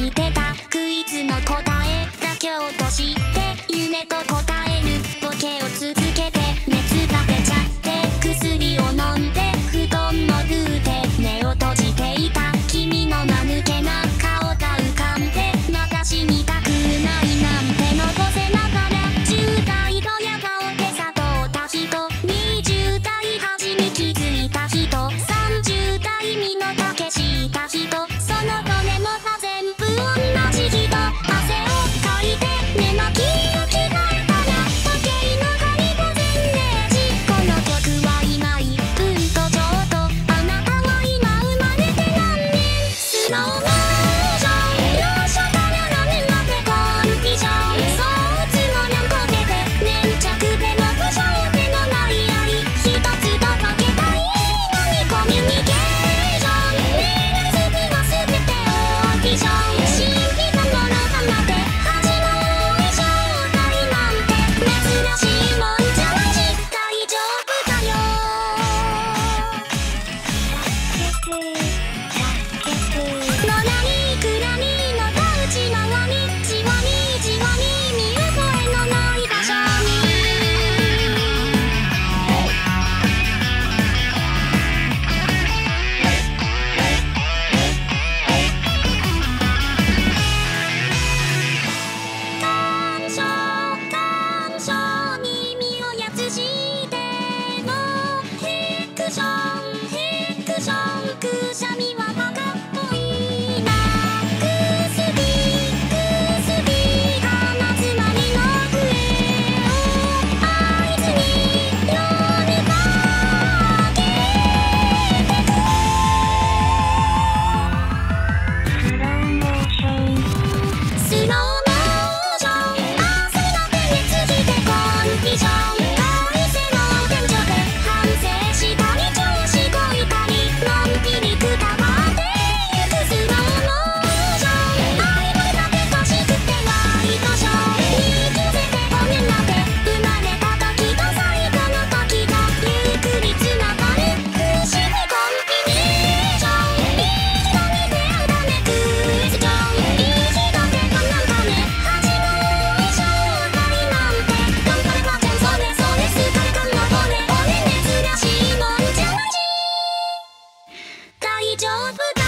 似てたクイズの答え妥協として夢と答えるボケを続けて熱が出ちゃって薬を飲んで布団の風で目を閉じていた君の間抜けな顔が浮かんでまだ死にたくないなんてのぼせながら10代ドヤ顔で悟った人20代初に気づいた人30代身の丈した人その後根元全部同じ人汗をかいて寝巻きを着替えたら時計の針が全0時この曲は今1分とちょうどあなたは今生まれて何年スローモーション容赦からラメまでコンビジョンソーツのにゃんこけて粘着でも不条手のない愛一つとかけたいのにコミュニケーションメール好きは全てオーディション新規のものまで始まる以上代なんて珍しいもんじゃないし大丈夫だよのらにくらにのたうちなわにじわにじわに見る声のない場所に感傷感傷に身をやつしてのフィクションフィクションくしゃみはバカっぽいな薬薬鼻詰まりの笛を合図に夜が明けてくスローモーションスローモーション汗が手についてコンビジョン会社の天井で反省したり調子こいたりのんびりくたばってゆくスローモーション愛のだけ欲しくてワイドショー引き寄せて5年まで生まれた時と最後の時がゆっくりつながる不思議コンビネーションいい人に出会うためクエスチョンいい人ってなんかね始まる以上代なんて頑張れば全それそれ疲れ感の骨骨珍しいもんじゃないし大丈夫だ